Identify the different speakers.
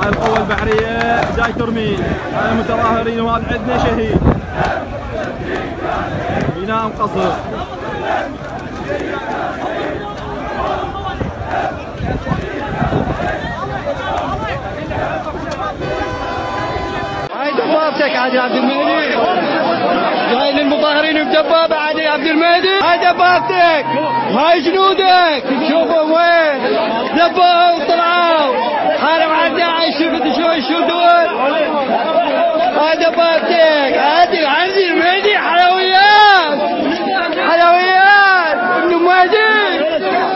Speaker 1: هاي القوة البحرية جاي ترمين، هاي المتظاهرين وهذا عندنا شهيد بناء قصر.
Speaker 2: هاي دبابتك عادل عبد المهدي، جاي للمظاهرين بدبابة عادل عبد المهدي، هاي دبابتك، هاي جنودك، شوفوا وين دبوا وطلعوا، حارب على داعش شوفوا شو يشودون.